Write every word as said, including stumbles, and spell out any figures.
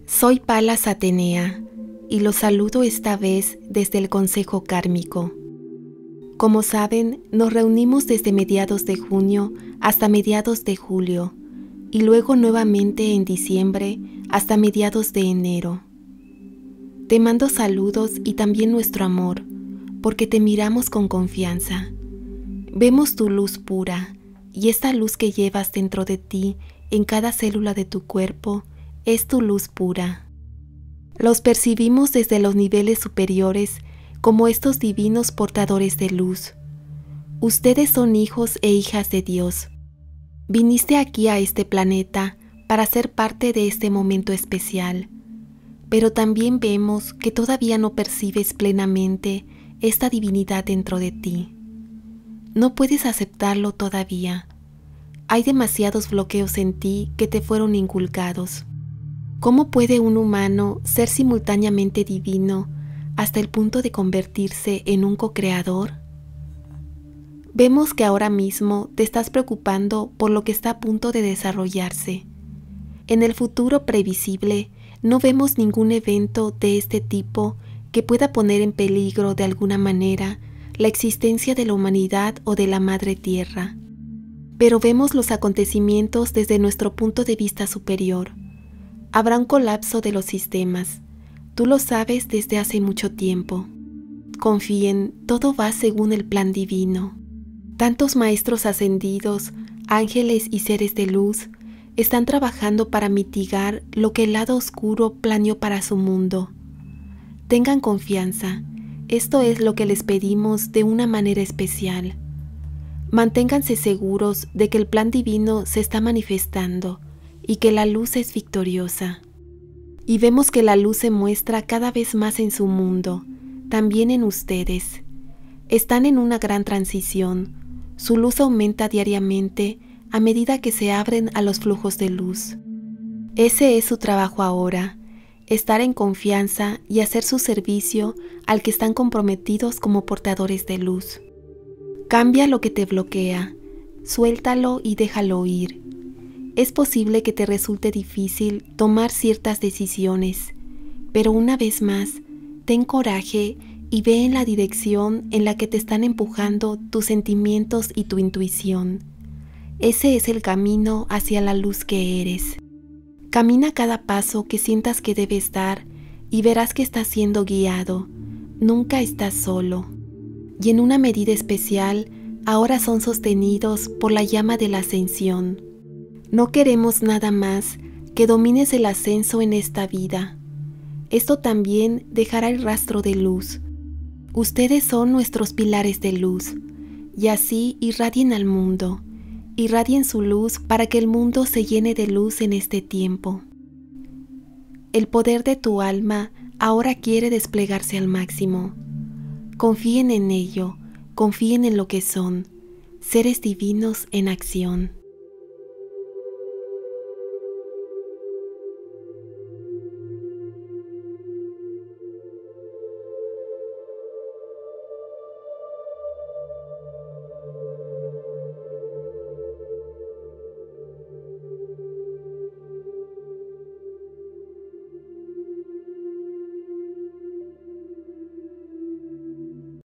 Soy Palas Atenea y los saludo esta vez desde el Consejo Kármico. Como saben, nos reunimos desde mediados de junio hasta mediados de julio y luego nuevamente en diciembre hasta mediados de enero. Te mando saludos y también nuestro amor, porque te miramos con confianza. Vemos tu luz pura y esta luz que llevas dentro de ti en cada célula de tu cuerpo es tu luz pura. Los percibimos desde los niveles superiores como estos divinos portadores de luz. Ustedes son hijos e hijas de Dios. Viniste aquí a este planeta para ser parte de este momento especial, pero también vemos que todavía no percibes plenamente esta divinidad dentro de ti. No puedes aceptarlo todavía. Hay demasiados bloqueos en ti que te fueron inculcados. ¿Cómo puede un humano ser simultáneamente divino hasta el punto de convertirse en un co-creador? Vemos que ahora mismo te estás preocupando por lo que está a punto de desarrollarse. En el futuro previsible no vemos ningún evento de este tipo que pueda poner en peligro de alguna manera la existencia de la humanidad o de la Madre Tierra. Pero vemos los acontecimientos desde nuestro punto de vista superior. Habrá un colapso de los sistemas. Tú lo sabes desde hace mucho tiempo. Confíen, todo va según el plan divino. Tantos maestros ascendidos, ángeles y seres de luz están trabajando para mitigar lo que el lado oscuro planeó para su mundo. Tengan confianza, esto es lo que les pedimos de una manera especial. Manténganse seguros de que el plan divino se está manifestando y que la luz es victoriosa. Y vemos que la luz se muestra cada vez más en su mundo, también en ustedes. Están en una gran transición. Su luz aumenta diariamente a medida que se abren a los flujos de luz. Ese es su trabajo ahora, estar en confianza y hacer su servicio al que están comprometidos como portadores de luz. Cambia lo que te bloquea, suéltalo y déjalo ir. Es posible que te resulte difícil tomar ciertas decisiones, pero una vez más, ten coraje y ve en la dirección en la que te están empujando tus sentimientos y tu intuición. Ese es el camino hacia la luz que eres. Camina cada paso que sientas que debes dar y verás que estás siendo guiado. Nunca estás solo. Y en una medida especial, ahora son sostenidos por la llama de la ascensión. No queremos nada más que domines el ascenso en esta vida. Esto también dejará el rastro de luz. Ustedes son nuestros pilares de luz, y así irradien al mundo. Irradien su luz para que el mundo se llene de luz en este tiempo. El poder de tu alma ahora quiere desplegarse al máximo. Confíen en ello, confíen en lo que son, seres divinos en acción.